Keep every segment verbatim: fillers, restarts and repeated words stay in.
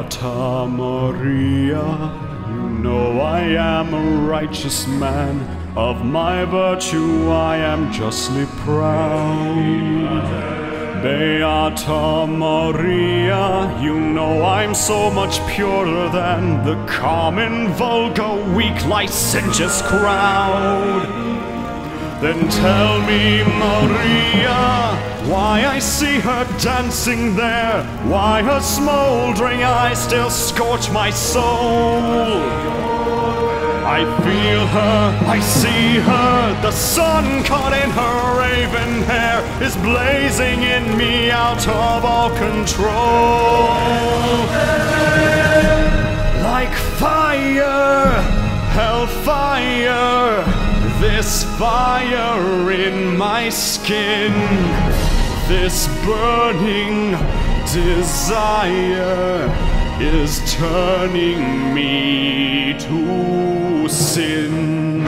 Beata Maria, you know I am a righteous man. Of my virtue I am justly proud. Beata Maria, you know I'm so much purer than the common, vulgar, weak, licentious crowd. Then tell me, Maria, why I see her dancing there, why her smoldering eyes still scorch my soul. I feel her, I see her, the sun caught in her raven hair is blazing in me out of all control. Like fire, hellfire, this fire in my skin, this burning desire is turning me to sin.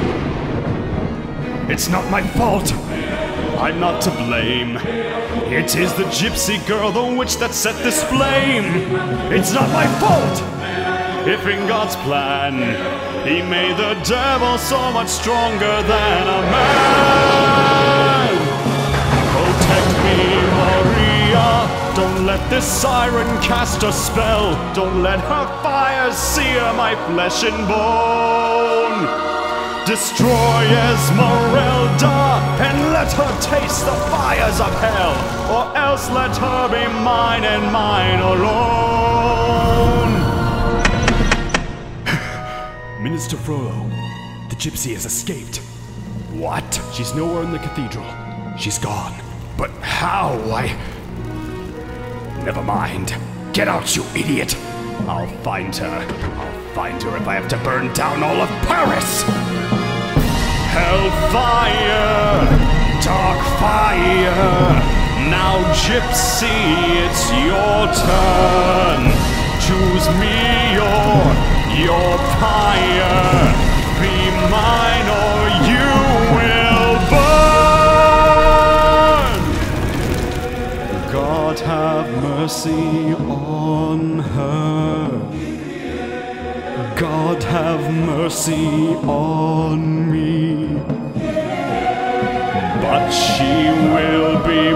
It's not my fault. I'm not to blame. It is the gypsy girl, the witch that set this flame. It's not my fault. If in God's plan, He made the devil so much stronger than a man. Protect me, Maria. Don't let this siren cast a spell. Don't let her fire sear my flesh and bone. Destroy Esmeralda and let her taste the fires of hell, or else let her be mine and mine alone. Minister Frollo, the gypsy has escaped. What? She's nowhere in the cathedral. She's gone. But how? I... Never mind. Get out, you idiot! I'll find her. I'll find her if I have to burn down all of Paris! Hellfire! Dark fire! Now, gypsy, it's your turn! Choose me or your pyre! Be mine or you will burn! God have mercy on her. God have mercy on me. But she will be